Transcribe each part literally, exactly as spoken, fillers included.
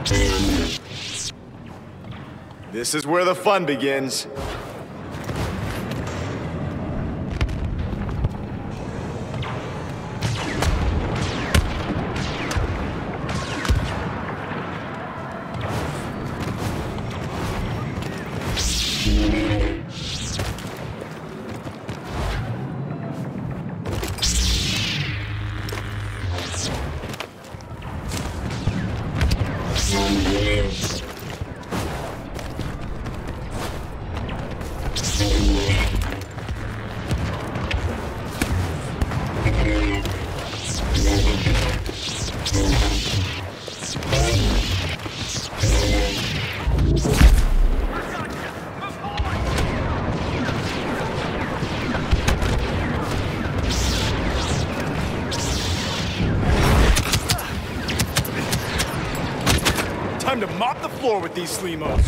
This is where the fun begins. Time to mop the floor with these Slimos.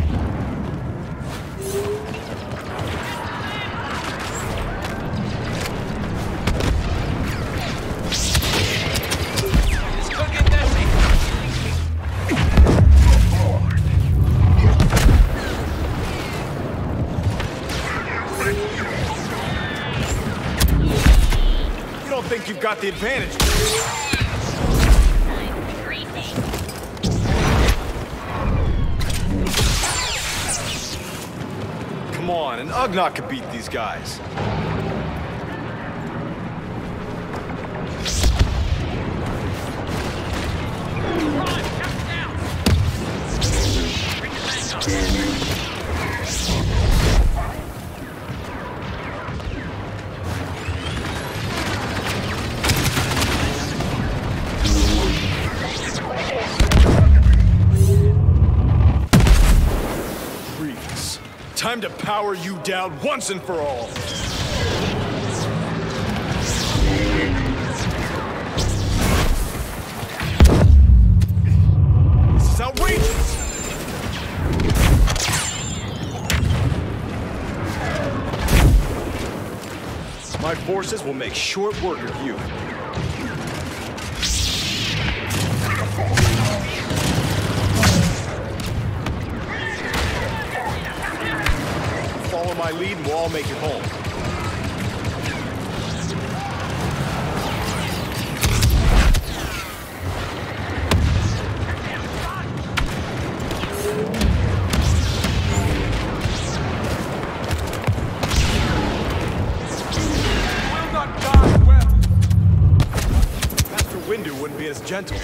You don't think you've got the advantage, do you? Come on, an Ugnaught could beat these guys. Time to power you down once and for all. This is outrageous. My forces will make short work of you. Follow my lead and we'll all make it home. Will not die well. Master Windu wouldn't be as gentle.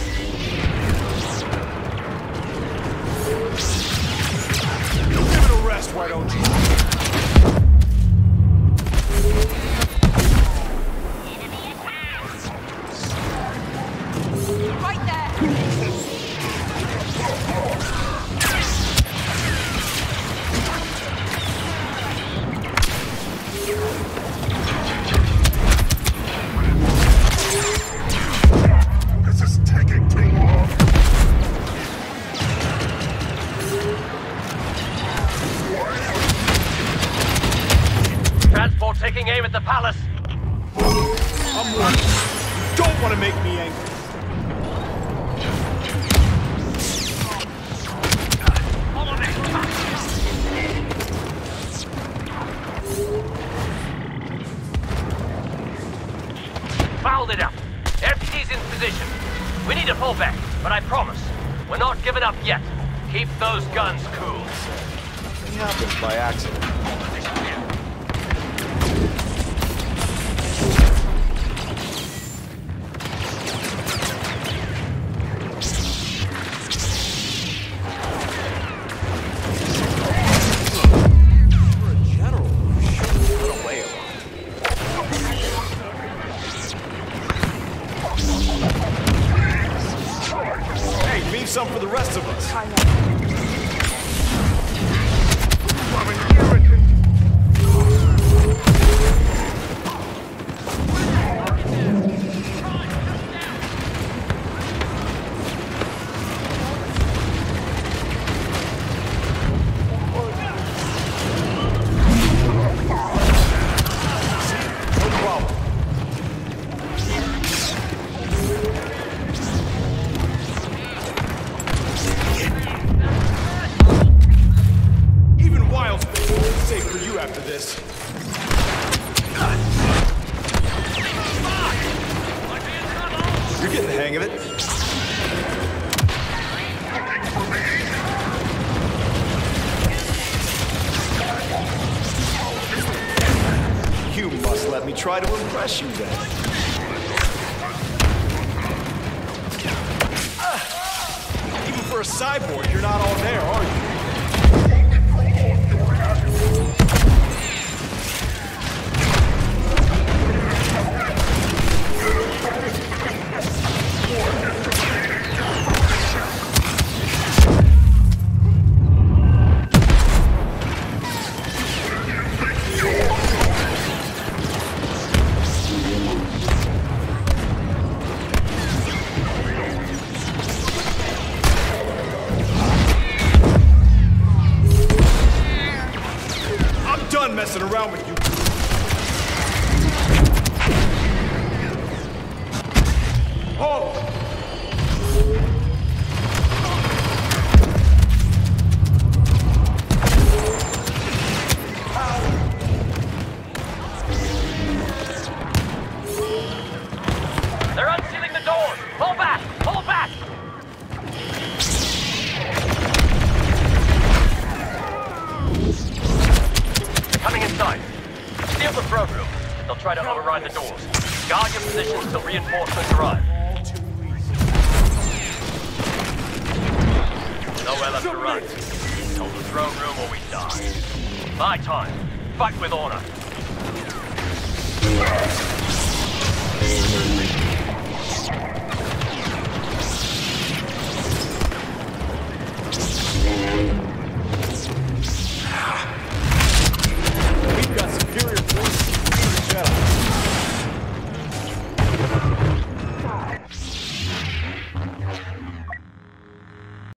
Give it a rest, why don't you? Taking aim at the palace. I'm warning you. You don't want to make me angry. Fouled it up. F T's in position. We need to pull back, but I promise, we're not giving up yet. Keep those guns cool. Nothing happens by accident. Some for the rest of us. I know. I'm an irritant. No problem. try to impress you then. Ah, even for a cyborg, you're not all there, are you? Done messing around with you. Halt! They're unsealing the doors! Pull back! Pull back! Coming inside. Steal the throne room. They'll try to override the doors. Guard your positions till reinforcements arrive. Nowhere left to run. Hold the throne room or we die. My time. Fight with honor.